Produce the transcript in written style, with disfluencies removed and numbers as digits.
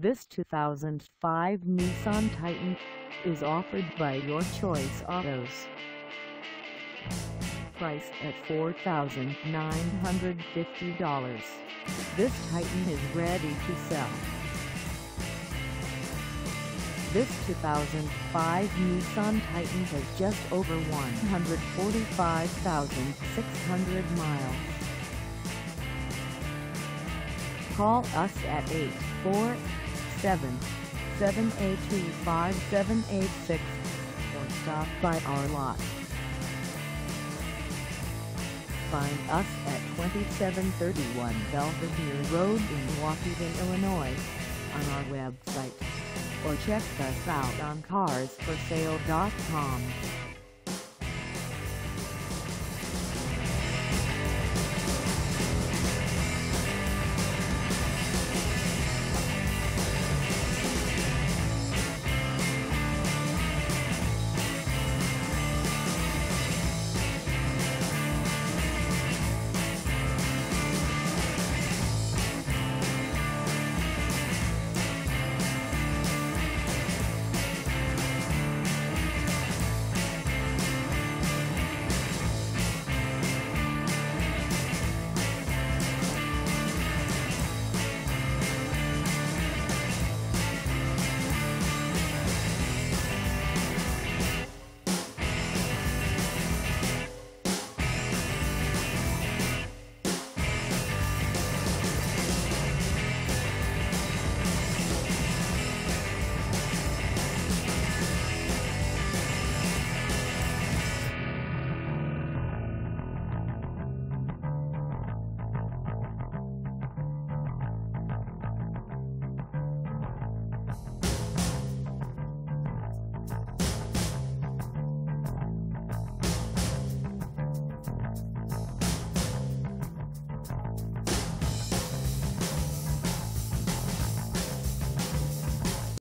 This 2005 Nissan Titan is offered by Your Choice Autos. Priced at $4,950, this Titan is ready to sell. This 2005 Nissan Titan has just over 145,600 miles. Call us at 847-782-5786 or stop by our lot. Find us at 2731 Belvedere Road in Waukegan, Illinois, on our website, or check us out on carsforsale.com.